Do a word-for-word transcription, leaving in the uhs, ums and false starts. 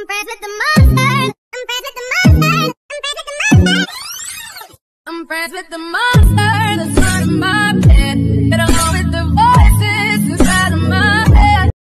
I'm friends with the monsters. I'm friends with the monsters. I'm friends with the monsters. I'm friends with the monsters that's under my bed. Get along.